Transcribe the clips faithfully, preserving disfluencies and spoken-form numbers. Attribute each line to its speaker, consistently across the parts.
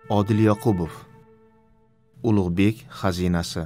Speaker 1: Odil Yoqubov. Ulug'bek xazinasi.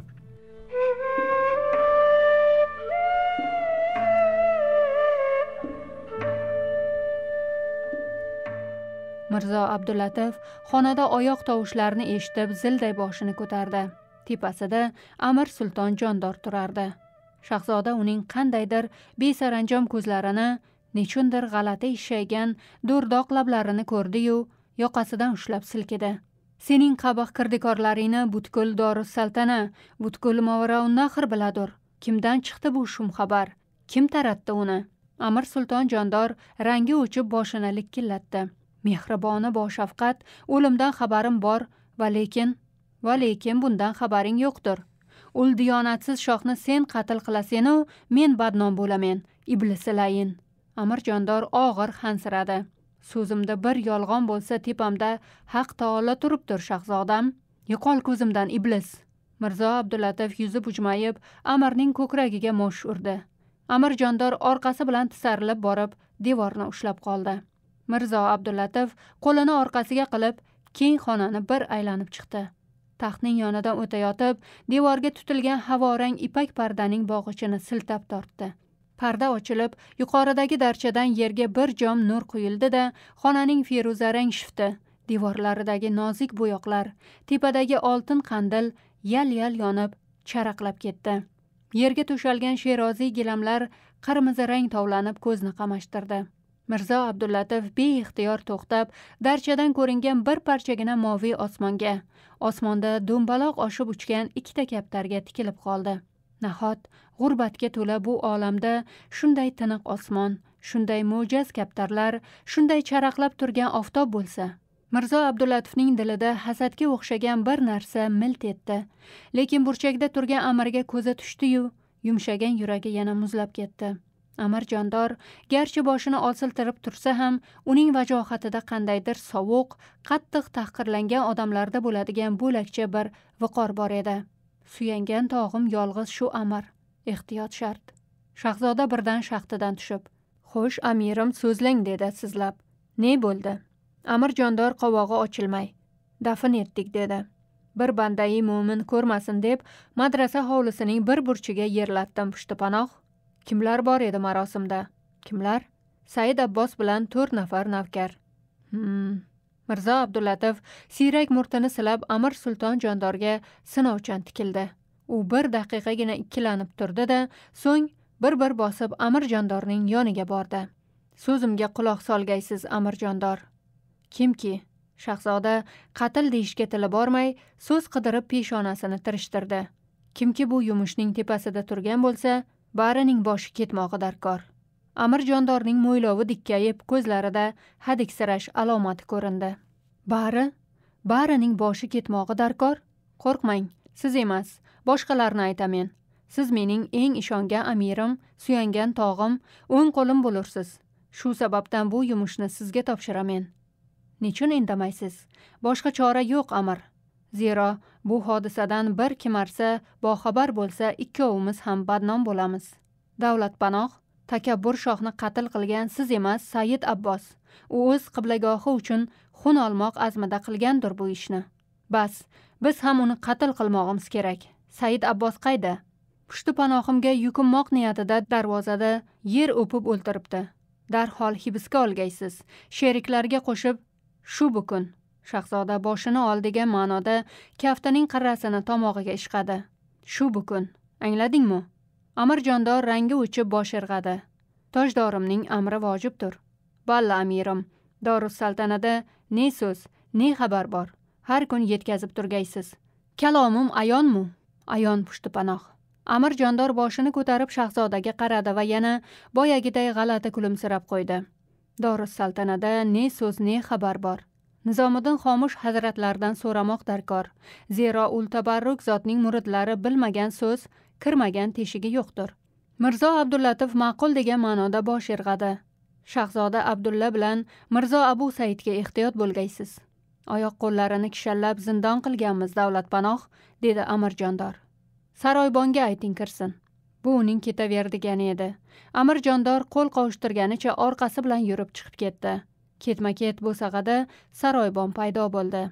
Speaker 2: Mirzo Abdullatif xonada oyoq tovushlarini eshitib zilday boshini ko'tardi. Tepasida Amir Sulton Jondor turardi. Shahzoda uning qandaydir besaranjom ko'zlarini, nechundir g'alati ishshaygan do'rdoq lablarini ko'rdi-yu, yoqasidan ushlab silkidi. Sening qabih kirdikorlaringni butkul Dorussaltana, butkul Mavraunnahr biladur. Kimdan chiqdi bu shum xabar? Kim taratdi uni? Amir Sulton Jondor rangi o'chib boshini likillatdi. Mehribona boshafqat, o'limdan xabarim bor, va lekin, va lekin bundan xabaring yo'qdir. Ul diyonatsiz shohni sen qatl qilasen-u, men badnom bo'lamen, iblisilayin. Amir Jondor og'ir hansiradi. So'zimda bir yolg'on bo'lsa tepamda haq taolo turibdir, shahzodam. Yo'qol ko'zimdan, iblis. Mirzo Abdullatif yuzi bujmayib, Amirning ko'kragiga mosh urdi. Amir Jondor orqasi bilan tisarilib borib, devorni ushlab qoldi. Mirzo Abdullatif qo'lini orqasiga qilib, keng xonani bir aylanib chiqdi. Taxtning yonidan o'tayotib, devorga tutilgan havorang ipak pardaning bog'ichini siltab tortdi. Parda ochilib, yuqoridagi darchadan yerga bir jom nur quyildi-da, xonaning feruzarang shifti, devorlaridagi nozik bo'yoqlar, tepadagi oltin qandil yal-yal yonib, charaqlab ketdi. Yerga to'shalgan sheroziy gilamlar qirmizi rang tovlanib ko'zni qamashtirdi. Mirzo Abdullatif beixtiyor to'xtab, darchadan ko'ringan bir parchagina moviy osmonga, osmonda do'mbaloq oshib uchgan ikkita kaptarga tikilib qoldi. Nahot g'urbatga to'la bu olamda shunday tiniq osmon, shunday mo'jaz kaptarlar, shunday charaqlab turgan oftob bo'lsa. Mirzo Abdullatifning dilida hasadga o'xshagan bir narsa milt etdi. Lekin burchakda turgan Amirga ko'zi tushdi-yu, yumshagan yuragi yana muzlab ketdi. Amir Jondor garchi boshini osiltirib tursa ham, uning vajohatida qandaydir sovuq, qattiq tahqirlangan odamlarda bo'ladigan bo'lakcha bir viqor bor edi. Suyangan tog'im yolg'iz shu Amir, ehtiyot shart. Shahzoda birdan shaxtidan tushib, "Xo'sh, amirim, so'zlang", dedi sizlab. "Ne bo'ldi?" Amir Jondor qovog'i ochilmay, "Dafn etdik", dedi. Bir bandai mo'min ko'rmasin deb madrasa hovlisining bir burchiga yerlatdim pushtipanoh. Kimlar bor edi marosimda? Kimlar? Said Abbos bilan to'rt nafar navkar. Hmm. Mirzo Abdullatif siyrak murtini silab Amir Sulton Jondorga sinovchan tikildi. U bir daqiqagina ikkilanib turdi-da, so'ng bir-bir bosib Amir Jondorning yoniga bordi. "So'zimga quloq solgaysiz, Amir Jondor." "Kimki?" Shahzoda qatl deyishga tili bormay, so'z qidirib peshonasini tirishtirdi. "Kimki bu yumushning tepasida turgan bo'lsa, barining boshi ketmog'i darkor." Amir Jondorning mo'ylovi dikkayib, ko'zlarida hadiksirash alomati ko'rindi. "Bari? Barining boshi ketmog'i darkor? Qo'rqmang, siz emas, boshqalarni aytamen. Siz mening eng ishongan amirim, suyangan tog'im, o'ng qo'lim bo'lursiz. Shu sababdan bu yumushni sizga topshiramen." "Nechun indamaysiz? Boshqa chora yo'q, Amir. Zero bu hodisadan bir kimarsa, boxabar bo'lsa, ikkovimiz ham badnom bo'lamiz. Davlatpanoh, takabbur shohni qatl qilgan siz emas, Said Abbos. U o'z qiblagohi uchun xun olmoq azmida qilgandir bu ishni. Bas, biz ham uni qatl qilmog'imiz kerak. Said Abbos qayda? Pushtipanohimga yukinmoq niyatida darvozada yer o'pib o'ltiribdi. Darhol hibsga olgaysiz. Sheriklarga qo'shib shu bukun." Shahzoda boshini ol degan ma'noda kaftining qirrasini tomog'iga ishqadi. "Shu bukun. Angladingmi?" Amir Jondor rangi o'chib bosh irg'adi. "Tojdorimning amri vojibdir." "Balla, amirim. Dorussaltanada ne so'z, ne xabar bor. Har kun yetkazib turgaysiz." "Kalomim ayonmi?" "Ayon, pushtipanoh." Amir Jondor boshini ko'tarib shahzodaga qaradi va yana boyagiday g'alati kulimsirab qo'ydi. "Dorussaltanada ne so'z, ne xabar bor. Nizomiddin Xomush hazratlaridan so'ramoq darkor. Zero ul tabarruk zotning muridlari bilmagan so'z, kirmagan teshigi yo'qdir." Mirzo Abdullatif ma'qul degan ma'noda bosh irg'adi. "Shahzoda Abdulla bilan Mirzo Abu Saidga ehtiyot bo'lgaysiz. Oyoq qo'llarini kishallab zindon qilganmiz, davlatpanoh", dedi Amir Jondor. "Saroybonga ayting kirsin." Bu uning ketaver degani edi. Amir Jondor qo'l qovushtirganicha orqasi bilan yurib chiqib ketdi. Ketma-ket bo'sag'ada saroybon paydo bo'ldi.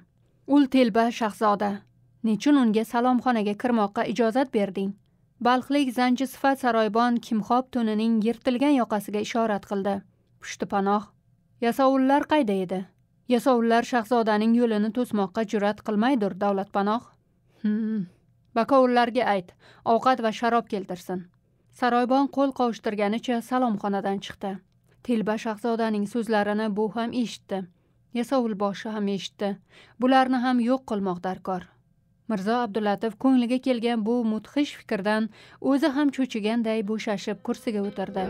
Speaker 2: Ul telba shahzoda, nechun unga salomxonaga kirmoqqa ijozat berding? Balxlik zanji sifat saroybon kimxob to'nining yirtilgan yoqasiga ishorat qildi. Pushti panoh, yasovullar qayda edi? Yasovullar shahzodaning yo'lini to'smoqqa jur'at qilmaydir, davlatpanoh. Hmm. Bakovullarga ayt, ovqat va sharob keltirsin. Saroybon qo'l qovushtirganicha salomxonadan chiqdi. Telba shahzodaning so'zlarini bu ham eshitdi. Yasovul boshi ham eshitdi. Bularni ham yo'q qilmoq darkor. Mirzo Abdullatif ko'ngliga kelgan bu mudhish fikrdan o'zi ham cho'chiganday bo'shashib kursiga o'tirdi.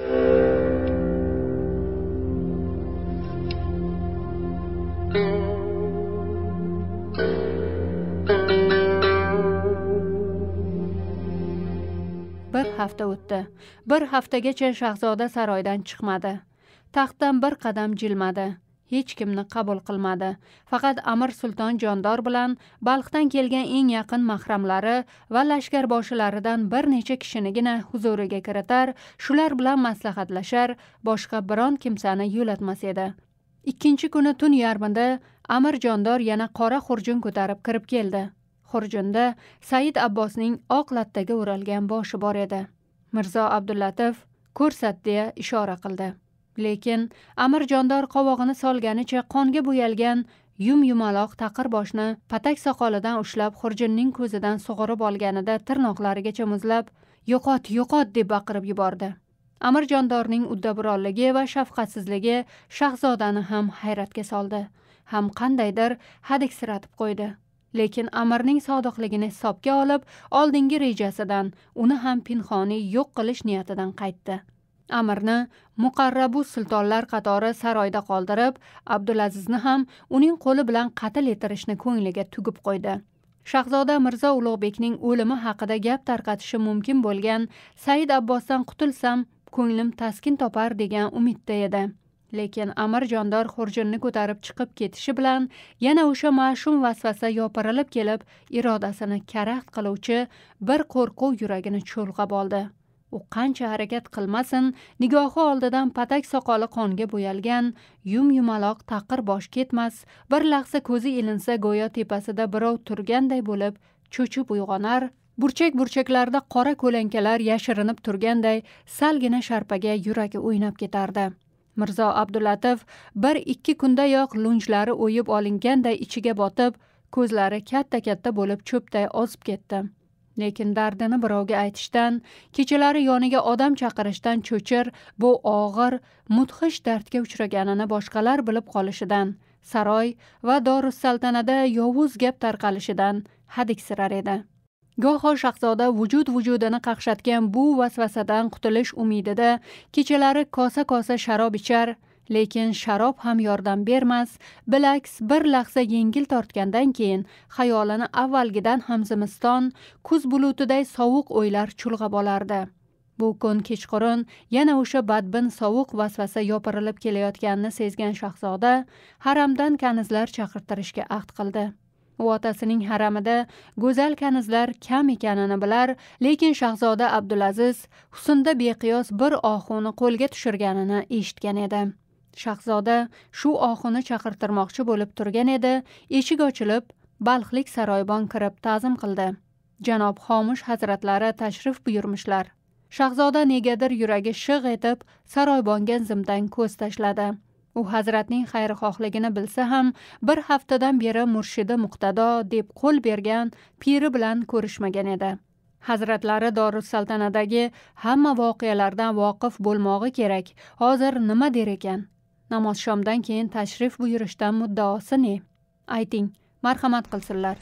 Speaker 2: Bir hafta o'tdi. Bir haftagacha shahzoda saroydan chiqmadi. Taxtdan bir qadam jilmadi. Hech kimni qabul qilmadi. Faqat Amir Sulton Jondor bilan Balxdan kelgan eng yaqin mahramlari va lashkarboshlaridan bir necha kishinigina huzuriga kiritar, shular bilan maslahatlashar, boshqa biron kimsani yo'latmas edi. Ikkinchi kuni tun yarmida Amir Jondor yana qora xurjun ko'tarib kirib keldi. Xurjunda Said Abbosning oq lattaga o'ralgan boshi bor edi. Mirzo Abdullatif ko'rsat deya ishora qildi. Lekin Amir Jondor qovog'ini solganicha qonga bo'yalgan yum-yumaloq taqir boshni patak soqolidan ushlab xurjunning ko'zidan sug'urib olganida tirnoqlarigacha muzlab, "Yo'qot, yo'qot" deb baqirib yubordi. Amir Jondorning uddaburonligi va shafqatsizligi shahzodani ham hayratga soldi, ham qandaydir hadiksiratib qo'ydi. Lekin Amirning sodiqligini hisobga olib, oldingi rejasidan, uni ham pinhoniy yo'q qilish niyatidan qaytdi. Amirni muqarrabu sultonlar qatori saroyda qoldirib, Abdulazizni ham uning qo'li bilan qatl etirishni ko'ngliga tugib qo'ydi. Shahzoda Mirzo Ulug'bekning o'limi haqida gap tarqatishi mumkin bo'lgan Said Abbosdan qutulsam, ko'nglim taskin topar degan umidda edi. Lekin Amir Jondor xurjunni ko'tarib chiqib ketishi bilan yana o'sha mash'um vasvasa yopirilib kelib, irodasini karaxt qiluvchi bir qo'rquv yuragini cho'lg'ab oldi. U qancha harakat qilmasin, nigohi oldidan patak soqoli qonga bo'yalgan, yum-yumaloq taqir bosh ketmas, bir lahza ko'zi ilinsa go'yo tepasida birov turganday bo'lib, cho'chib uyg'onar, burchak-burchaklarda qora ko'lankalar yashirinib turganday salgina sharpaga yuragi o'ynab ketardi. Mirzo Abdullatif bir ikki kundayoq lunjlari o'yib olinganday ichiga botib, ko'zlari katta-katta bo'lib cho'pday ozib ketdi. Lekin dardini birovga aytishdan, kechalari yoniga odam chaqirishdan cho'chir, bu og'ir, mudhish dardga uchraganini boshqalar bilib qolishidan, saroy va Dorussaltanada yovuz gap tarqalishidan hadiksirar edi. Goho shahzoda vujud vujudini qaqshatgan bu vasvasadan qutulish umidida kechalari kosa-kosa sharob ichar, lekin sharob ham yordam bermas, bilaks bir lahza yengil tortgandan keyin xayolini avvalgidan ham zimiston, kuz bulutiday sovuq o'ylar chulg'ab olardi. Bu kun kechqurun yana o'sha badbin sovuq vasvasa yopirilib kelayotganini sezgan shahzoda haramdan kanizlar chaqirtirishga ahd qildi. U otasining haramida go'zal kanizlar kam ekanini bilar, lekin shahzoda Abdulaziz husnda beqiyos bir oxuni qo'lga tushirganini eshitgan edi. Shahzoda shu oxuni chaqirtirmoqchi bo'lib turgan edi, eshik ochilib, Balxlik saroybon kirib ta'zim qildi. Janob Xomush hazratlari tashrif buyurmishlar. Shahzoda negadir yuragi shig' etib, saroybonga zimdan ko'z tashladi. U hazratning xayrixohligini bilsa ham, bir haftadan beri murshidi muqtado deb qo'l bergan piri bilan ko'rishmagan edi. Hazratlari Dorussaltanadagi hamma voqealardan voqif bo'lmog'i kerak. Hozir nima der ekan? Namoz shomdan keyin tashrif buyurishdan muddaosi ne? Ayting, marhamat qilsinlar.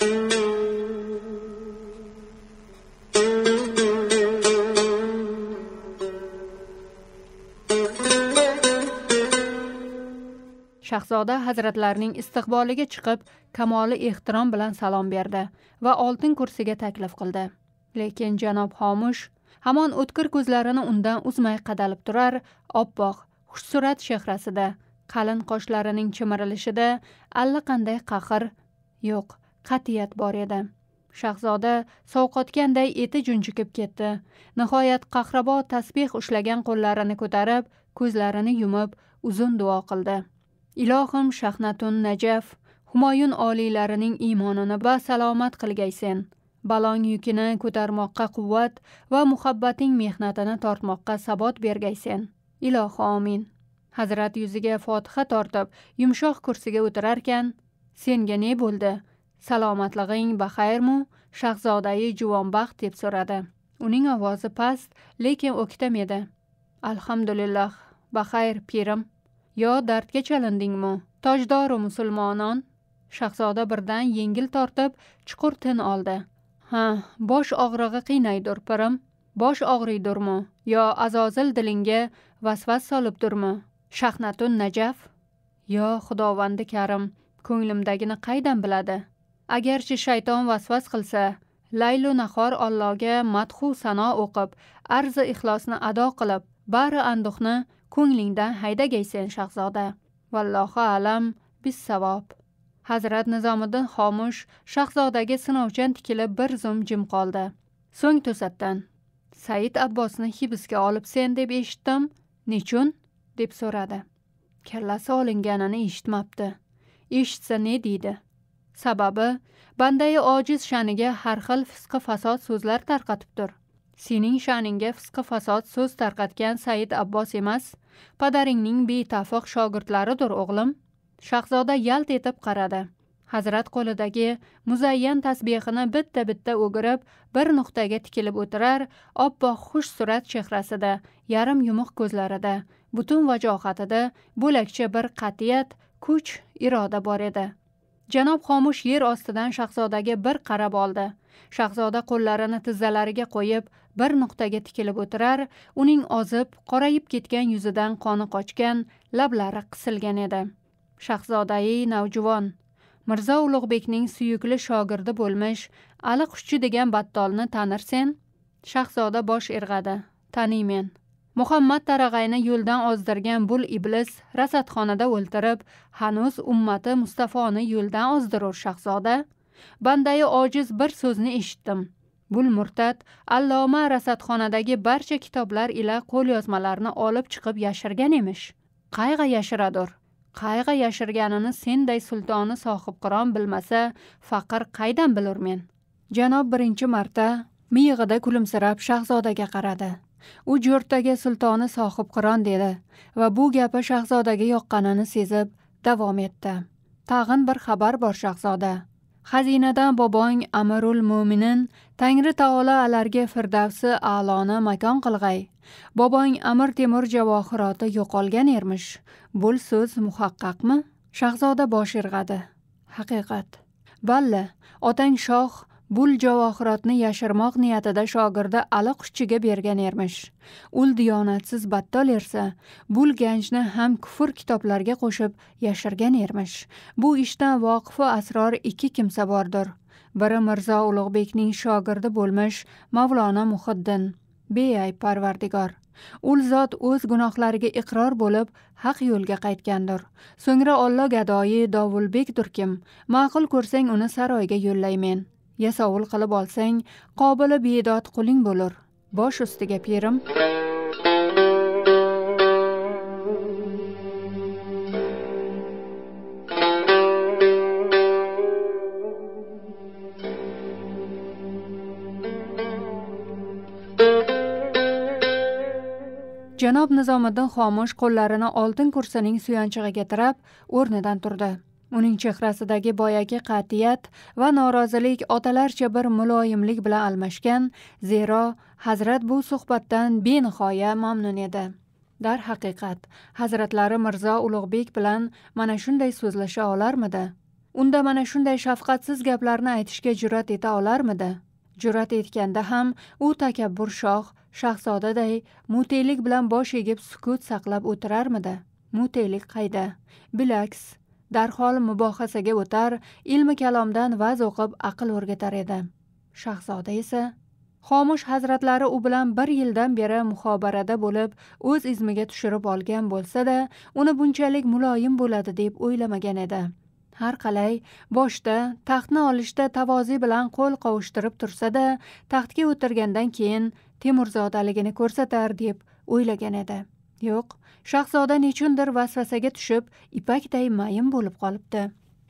Speaker 2: Shahzoda hazratlarining istiqboliga chiqib, kamoli ehtirom bilan salom berdi va oltin kursiga taklif qildi. Lekin janob Xomush hamon o'tkir ko'zlarini undan uzmay qadalib turar, oppoq, xushsurat chehrasida, qalin qoshlarining chimirilishida allaqanday qahr, yo'q, qat'iyat bor edi. Shahzoda sovqotganday eti junjikib ketdi. Nihoyat qahrabo tasbih ushlagan qo'llarini ko'tarib, ko'zlarini yumib, uzun duo qildi. Ilohim Shahnatun Najaf, Humoyun oliylarining iymonini ba salomat qilgaysen. Balong yukini ko'tarmoqqa quvvat va muhabbating mehnatini tortmoqqa sabot bergaysen. Ilohi amin. Hazrat yuziga fotiha tortib, yumshoq kursiga o'tirarkan, senga ne bo'ldi? Salomatlig'ing baxayrmi? Shahzodai juvonbaxt deb so'radi. Uning ovozi past, lekin o'ktam edi. Alhamdulillah, baxayr pirim. Yo dardga chalindingmi? Tojdoru musulmonon. Shahzoda birdan yengil tortib, chuqur tin oldi. Ha, bosh og'rig'i qiynaydir pirim. Bosh og'riydurmi? Yo azozil dilingga vasvas solibdurmi? Shahnatun najaf. Yo xudovandi karim, ko'nglimdagini qaydan biladi? Agarchi shayton vasvas qilsa, laylu nahor Allohga madhu sano o'qib, arzi ixlosni ado qilib, bari anduhni ko'nglingdan haydagaysen shahzoda. Vallohu alam bis savob. Hazrat Nizomiddin xomush shahzodaga sinovchan tikilib bir zum jim qoldi. So'ng to'satdan, Said Abbosni hibsga olibsen deb eshitdim. Nechun? deb so'radi. Kallasi olinganini eshitmabdi. Eshitsa ne deydi? Sababi, bandai ojiz shaniga har xil fisqi fasod so'zlar tarqatibdir. Sening sha'ningga fisqi fasod so'z tarqatgan Said Abbos emas, padaringning betafiq shogirdlaridir o'g'lim. Shahzoda yalt etib qaradi. Hazrat qo'lidagi muzayyan tasbehini bitta-bitta o'girib, bir nuqtaga tikilib o'tirar, oppoq xush surat chehrasida, yarim yumuq ko'zlarida, butun vajohatida bo'lakcha bir qat'iyat, kuch, iroda bor edi. Janob xomush yer ostidan shahzodaga bir qarab oldi. Shahzoda qo'llarini tizzalariga qo'yib, bir nuqtaga tikilib o'tirar, uning ozib, qorayib ketgan yuzidan qoni qochgan, lablari qisilgan edi. Shahzodai navjuvon, Mirzo Ulug'bekning suyukli shogirdi bo'lmish Ali Qushchi degan battolni tanirsen? Shahzoda bosh irg'adi. Taniymen. Muhammad Tarag'ayni yo'ldan ozdirgan bul iblis rasadxonada o'ltirib, hanuz ummati Mustafoni yo'ldan ozdirur shahzoda. Bandai ojiz bir so'zni eshitdim. Bul murtad Alloma rasadxonadagi barcha kitoblar ila qo'lyozmalarni olib chiqib yashirgan emish. Qayga yashiradur? Qayga yashirganini senday sultoni sohibqiron bilmasa, faqir qaydan bilurmen? Janob birinchi marta miyig'ida kulimsirab shahzodaga qaradi. U jo'rtaga sultoni sohibqiron dedi va bu gapi shahzodaga yoqqanini sezib davom etdi. Tag'in bir xabar bor shahzoda. Xazinadan bobong Amirul Mo'minin Tangri taolo alarga firdavsi a'loni makon qilg'ay. Bobong Amir Temur javohiroti yo'qolgan ermish. Bul so'z muhaqqaqmi? Shahzoda bosh irg'adi. Haqiqat. Balla, otang shoh bul javohirotni yashirmoq niyatida shogirdi Ali Qushchiga bergan ermish. Ul diyonatsiz battol ersa, bul ganjni ham kufr kitoblarga qo'shib yashirgan ermish. Bu ishdan voqifi asror ikki kimsa bordir. Biri Mirzo Ulug'bekning shogirdi bo'lmish Mavlona Muhiddin, beayb parvardigor. Ul zot o'z gunohlariga iqror bo'lib, haq yo'lga qaytgandir. So'ngra Alloh gadoyi Dovulbekdir kim, ma'qul ko'rsang uni saroyga yo'llaymen. Yasovul qilib olsang, qobili bedod quling bo'lur. Bosh ustiga pirim. Janob Nizomiddin xomush qo'llarini oltin kursining suyanchig'iga tirab, o'rnidan turdi. Uning chehrasidagi boyagi qat'iyat va norozilik otalarcha bir muloyimlik bilan almashgan, zero Hazrat bu suhbatdan benihoya mamnun edi. Dar haqiqat, Hazratlari Mirzo Ulug'bek bilan mana shunday so'zlasha olarmidi? Unda mana shunday shafqatsiz gaplarni aytishga jur'at eta olarmidi? Jur'at etganda ham u takabbur shoh, shahzodaday mutiylik bilan bosh egib sukut saqlab o'tirarmidi? Mutiylik qayda? Bilaks, darhol mubohasaga o'tar, ilmi kalomdan vaz o'qib aql o'rgatar edi. Shahzoda esa xomush hazratlari u bilan bir yildan beri muhobarada bo'lib, o'z izmiga tushirib olgan bo'lsa-da, uni bunchalik muloyim bo'ladi deb o'ylamagan edi. Har qalay, boshda taxtni olishda tavozi bilan qo'l qovushtirib tursa-da, taxtga o'tirgandan keyin Temurzodaligini ko'rsatar deb o'ylagan edi. Yo'q, shahzoda nechundir vasvasaga tushib, ipakday mayin bo'lib qolibdi.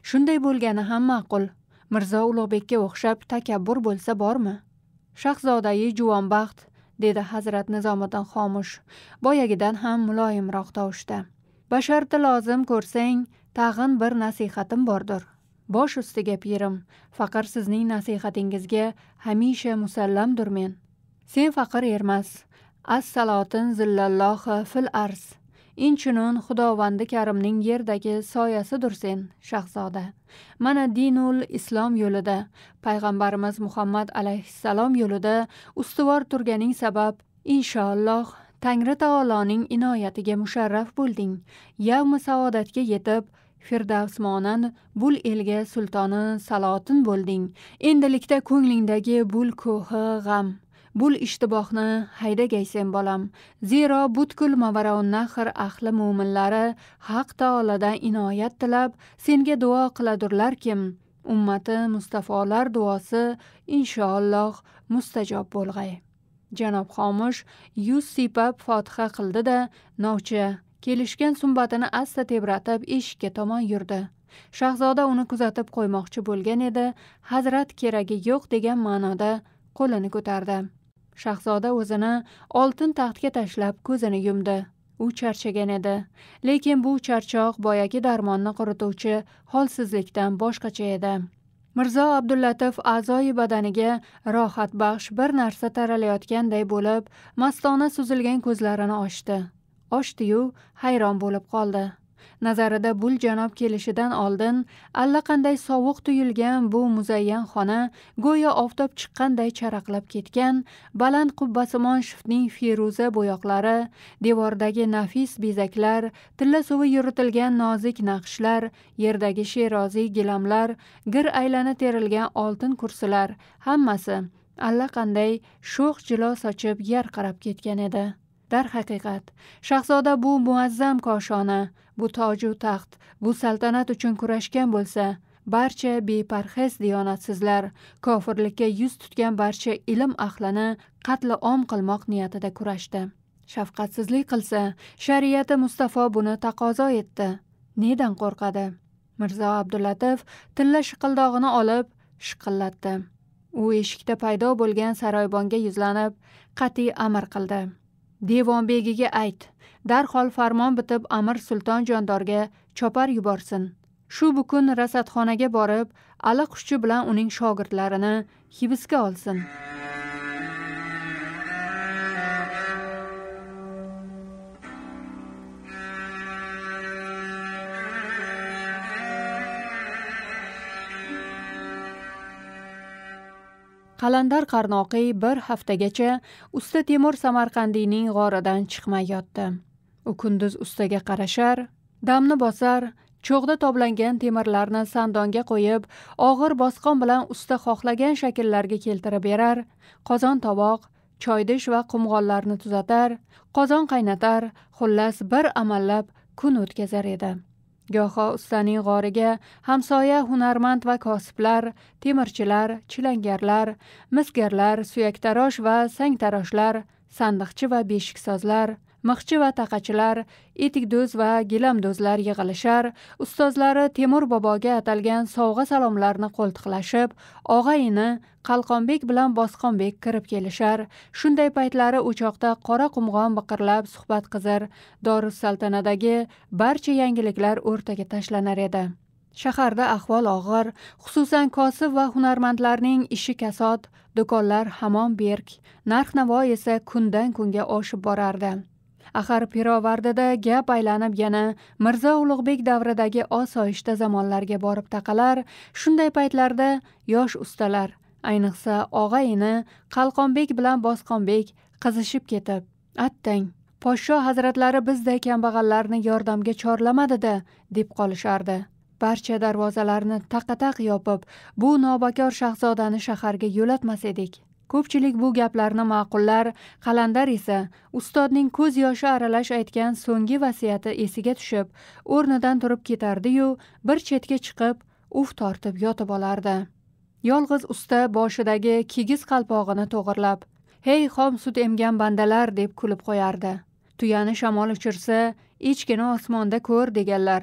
Speaker 2: Shunday bo'lgani ham ma'qul. Mirzo Ulug'bekka o'xshab takabbur bo'lsa bormi? Shahzodayi juvonbaxt, dedi Hazrat Nizomiddin xomush, boyagidan ham muloyimroq tovushda. Basharti lozim ko'rsang, tag'in bir nasihatim bordir. Bosh ustiga pirim, faqir sizning nasihatingizga hamisha musallamdirmen. Sen faqir ermas, as-salotin zillallohi fil ars. Inchunun Xudovandi Karimning yerdagi soyasidir sen, shahzoda. Mana dinul islom yo'lida, payg'ambarimiz Muhammad alayhissalom yo'lida ustuvor turganing sabab, inshaalloh Tangri taoloning inoyatiga musharraf bo'lding. Yavmi saodatga yetib, Firdavsmonan bul elga sultoni salotin bo'lding. Endilikda ko'nglingdagi bul ko'hi g'am, bul ishtibohni haydagaysen bolam. Zero butkul mavaraun nahr ahli mo'minlari haq taoladan inoyat tilab senga duo qiladurlar kim? Ummati Mustafolar duosi inshaalloh mustajob bo'lg'ay. Janob xomush yuz siypab fotiha qildi-da, novcha kelishgan sumbatini asta tebratib eshikka tomon yurdi. Shahzoda uni kuzatib qo'ymoqchi bo'lgan edi, Hazrat keragi yo'q degan ma'noda qo'lini ko'tardi. Shahzoda o'zini oltin taxtga tashlab ko'zini yumdi. U charchagan edi, lekin bu charchoq boyagi darmonni qurituvchi holsizlikdan boshqacha edi. Mirzo Abdullatif a'zoyi badaniga rohat baxsh bir narsa taralayotganday bo'lib, mastona suzilgan ko'zlarini ochdi. Ochdi-yu, hayron bo'lib qoldi. Nazarida bul janob kelishidan oldin allaqanday sovuq tuyulgan bu muzayyan xona go'yo oftob chiqqanday charaqlab ketgan, baland qubbasimon shiftning feruza bo'yoqlari, devordagi nafis bezaklar, tilla suvi yuritilgan nozik naqshlar, yerdagi sheroziy gilamlar, gir aylana terilgan oltin kursilar, hammasi allaqanday sho'x jilo sochib yarqirab ketgan edi. Dar haqiqat, shahzoda bu muazzam koshona, bu toju taxt, bu saltanat uchun kurashgan bo'lsa, barcha beparhez diyonatsizlar, kofirlikka yuz tutgan barcha ilm ahlini qatli om qilmoq niyatida kurashdi. Shafqatsizlik qilsa, shariati Mustafa buni taqozo etdi. Nedan qo'rqadi? Mirzo Abdullatif tilla shiqildog'ini olib shiqillatdi. U eshikda paydo bo'lgan saroybonga yuzlanib, qat'iy amr qildi. Devonbegiga ayt, darhol farmon bitib Amir Sulton Jondorga chopar yuborsin. Shu bukun rasadxonaga borib, Ali qushchi bilan uning shogirdlarini hibsga olsin. Qalandar Qarnoqiy bir haftagacha usta Temur Samarqandiyning g'oridan chiqmay yotdi. U kunduz ustaga qarashar, damni bosar, cho'g'da toblangan temirlarni sandonga qo'yib, og'ir bosqon bilan usta xohlagan shakllarga keltirib berar, qozon tovoq, choydish va qumg'onlarni tuzatar, qozon qaynatar, xullas bir amallab kun o'tkazar edi. Goho ustaning g'origa hamsoya hunarmand va kosiblar, temirchilar, chilangarlar, misgarlar, suyaktarosh va sangtaroshlar, sandiqchi va beshiksozlar, mixchi va taqachilar, etikdo'z va gilamdo'zlar yig'ilishar, ustozlari Temur boboga atalgan sovg'a salomlarni qo'ltiqlashib, og'ayini Qalqonbek bilan Bosqonbek kirib kelishar. Shunday paytlari o'choqda qora qumg'on biqirlab suhbat qizir, Dorussaltanadagi barcha yangiliklar o'rtaga tashlanar edi. Shaharda ahvol og'ir, xususan kosib va hunarmandlarning ishi kasod, do'konlar hamon berk, narx-navo esa kundan kunga oshib borardi. Axir pirovardida gap aylanib yana Mirzo Ulug'bek davridagi osoyishta zamonlarga borib taqalar. Shunday paytlarda yosh ustalar, ayniqsa og'ayini Qalqonbek bilan Bosqonbek qizishib ketib, "Attang, podsho hazratlari bizday kambag'allarni yordamga chorlamadida" deb qolishardi. Barcha darvozalarni taqataq yopib, bu nobakor shahzodani shaharga yo'latmas edik. Ko'pchilik bu gaplarni ma'qullar, Qalandar esa ustodning ko'z yoshi aralash aytgan so'nggi vasiyati esiga tushib, o'rnidan turib ketardi-yu, bir chetga chiqib, uf tortib yotib olardi. Yolg'iz usta boshidagi kigiz qalpog'ini to'g'irlab, "Hey xom sut emgan bandalar" deb kulib qo'yardi. Tuyani shamol uchirsa, echkini osmonda ko'r deganlar.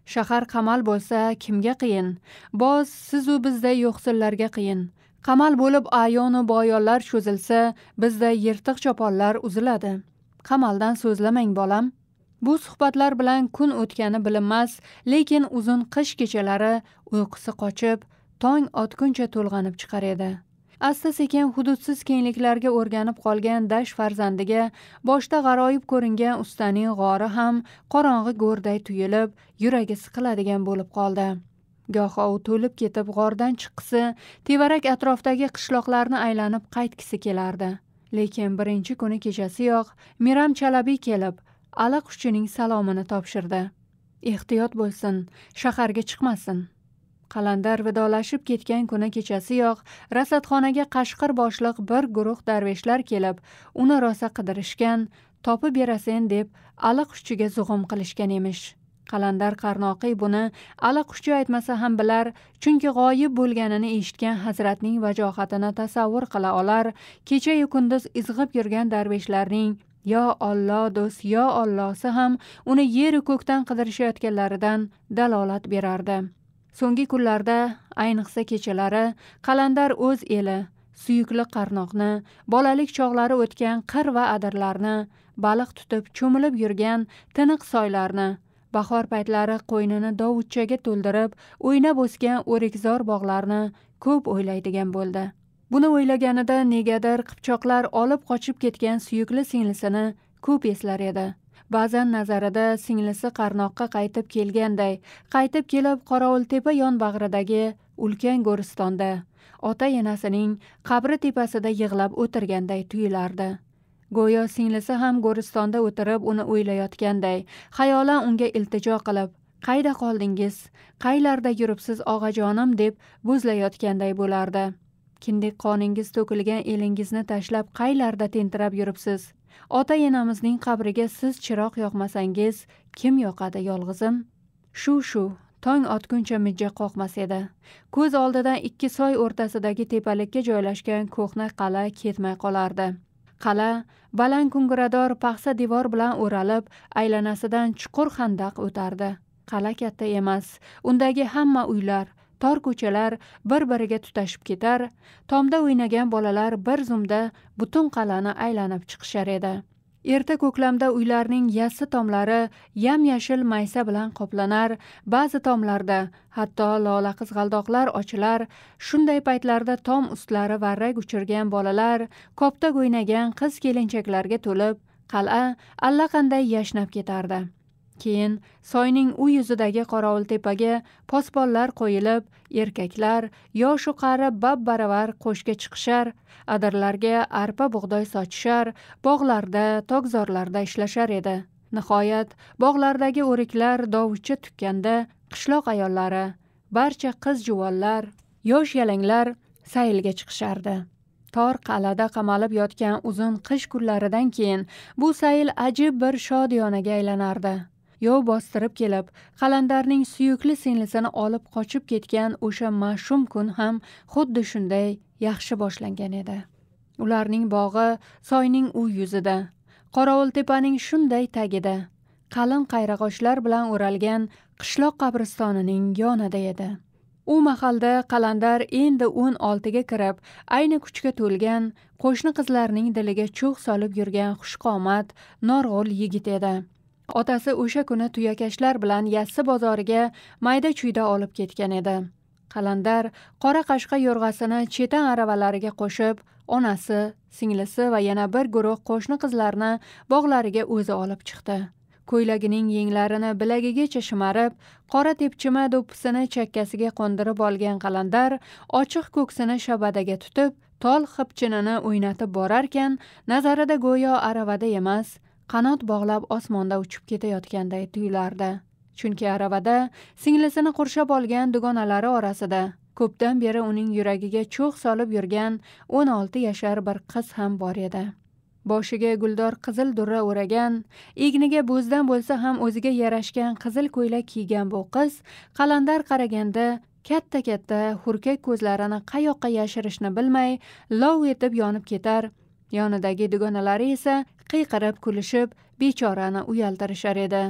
Speaker 2: Shahar qamal bo'lsa kimga qiyin? Boz sizu bizday yo'qsillarga qiyin. Qamal bo'lib ayonu boyonlar cho'zilsa, bizda yirtiq choponlar uziladi. Qamaldan so'zlamang bolam. Bu suhbatlar bilan kun o'tgani bilinmas, lekin uzun qish kechalari uyqusi qochib, tong otguncha to'lg'anib chiqar edi. Asta sekin hududsiz kengliklarga o'rganib qolgan dash farzandiga boshda g'aroyib ko'ringan ustaning g'ori ham qorong'i go'rday tuyulib, yuragi siqiladigan bo'lib qoldi. Goho u to'lib ketib g'ordan chiqqisi, tevarak atrofdagi qishloqlarni aylanib qaytgisi kelardi. Lekin birinchi kuni kechasiyoq Miram Chalabiy kelib, allaqushining salomini topshirdi. Ehtiyot bo'lsin, shaharga chiqmasin. Qalandar vidolashib ketgan kuni kechasiyoq rasadxonaga qashqir boshliq bir guruh darveshlar kelib, uni rosa qidirishgan, topib berasen deb allaqushiga zug'um qilishgan emish. Qalandar Qarnoqiy buni allaquschi aytmasa ham bilar, chunki g'oyib bo'lganini eshitgan hazratning vajohatini tasavvur qila olar, kecha-yu kunduz izg'ib yurgan darveshlarning yo Alloh do'st, yo Allohsi ham uni yer-u ko'kdan qidirishayotganlaridan dalolat berardi. So'nggi kunlarda, ayniqsa kechalari, Qalandar o'z eli, suyukli Qarnoqni, bolalik chog'lari o'tgan qir va adirlarni, baliq tutib cho'milib yurgan tiniq soylarni, bahor paytlari qo'ynini dovutchaga to'ldirib, o'ynab o'sgan o'rikzor bog'larni ko'p o'ylaydigan bo'ldi. Buni o'ylaganida negadir qipchoqlar olib qochib ketgan suyukli singlisini ko'p eslar edi. Ba'zan nazarida singlisi Qarnoqqa qaytib kelganday, qaytib kelib Qorovultepa yonbag'ridagi ulkan Go'ristonda ota enasining qabri tepasida yig'lab o'tirganday tuyulardi. Go'yo singlisi ham Go'ristonda o'tirib uni o'ylayotganday, xayolan unga iltijo qilib, "Qayda qoldingiz? Qaylarda yuribsiz og'ajonim?" deb bo'zlayotganday bo'lardi. "Kindik qoningiz to'kilgan elingizni tashlab qaylarda tentirab yuribsiz? Ota enamizning qabriga siz chiroq yoqmasangiz, kim yoqadi yolg'izim?" Shu-shu tong otguncha mijja qoqmas edi. Ko'z oldidan ikki soy o'rtasidagi tepalikka joylashgan ko'hna qala ketmay qolardi. Qala baland kungurador paxsa devor bilan o'ralib, aylanasidan chuqur xandaq o'tardi. Qala katta emas, undagi hamma uylar, tor ko'chalar bir-biriga tutashib ketar, tomda o'ynagan bolalar bir zumda butun qalani aylanib chiqishar edi. Erta ko'klamda uylarning yassi tomlari yam-yashil maysa bilan qoplanar, ba'zi tomlarda hatto lola qizg'aldoqlar ochilar. Shunday paytlarda tom ustlari varrak uchirgan bolalar, koptok o'ynagan qiz kelinchaklarga to'lib, qal'a allaqanday yashnab ketardi. Keyin soyning u yuzidagi Qorovultepaga posbonlar qo'yilib, erkaklar yoshu qari bab-baravar qo'shga chiqishar, adirlarga arpa bug'doy sochishar, bog'larda, tokzorlarda ishlashar edi. Nihoyat bog'lardagi o'riklar dovutcha tukkanda qishloq ayollari, barcha qiz juvonlar, yosh yalanglar saylga chiqishardi. Tor qalada qamalib yotgan uzun qish kunlaridan keyin bu sayl ajib bir shodiyonaga aylanardi. Yov bostirib kelib, Qalandarning suyukli singlisini olib qochib ketgan o'sha mash'um kun ham xuddi shunday yaxshi boshlangan edi. Ularning bog'i soyning u yuzida, Qorovultepaning shunday tagida, qalin qayrag'ochlar bilan o'ralgan qishloq qabristonining yonida edi. U mahalda Qalandar endi o'n oltiga kirib, ayni kuchga to'lgan, qo'shni qizlarning diliga cho'g' solib yurgan xushqomat, norg'ul yigit edi. Otasi o'sha kuni tuyakashlar bilan Yassi bozoriga mayda-chuyda olib ketgan edi. Qalandar qora qashqa yo'rg'asini chetan aravalariga qo'shib, onasi, singlisi va yana bir guruh qo'shni qizlarni bog'lariga o'zi olib chiqdi. Ko'ylagining yenglarini bilagigacha shimarib, qora tepchima do'ppisini chakkasiga qo'ndirib olgan Qalandar ochiq ko'ksini shabadaga tutib, tol xipchinini o'ynatib borarkan, nazarida go'yo aravada emas, qanot bog'lab osmonda uchib ketayotganday tuyulardi. Chunki aravada singlisini qurshab olgan dugonalari orasida ko'pdan beri uning yuragiga cho'g' solib yurgan o'n olti yashar bir qiz ham bor edi. Boshiga guldor qizil durra o'ragan, egniga bo'zdan bo'lsa ham o'ziga yarashgan qizil ko'ylak kiygan bu qiz Qalandar qaraganda katta-katta hurkak ko'zlarini qayoqqa yashirishni bilmay lov etib yonib ketar, yonidagi dugonalari esa qiyqirib kulishib bechorani uyaltirishar edi.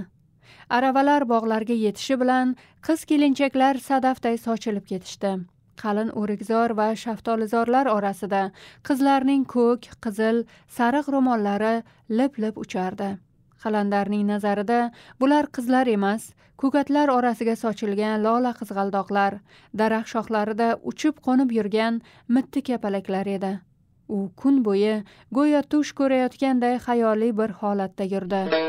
Speaker 2: Aravalar bog'larga yetishi bilan qiz kelinchaklar sadafday sochilib ketishdi. Qalin o'rikzor va shaftolizorlar orasida qizlarning ko'k, qizil, sariq ro'mollari lip-lip uchardi. Qalandarning nazarida bular qizlar emas, ko'katlar orasiga sochilgan lola qizg'aldoqlar, daraxt shoxlarida uchib qo'nib yurgan mitti kapalaklar edi. U kun bo'yi go'yo tush ko'rayotganday xayoliy bir holatda yurdi.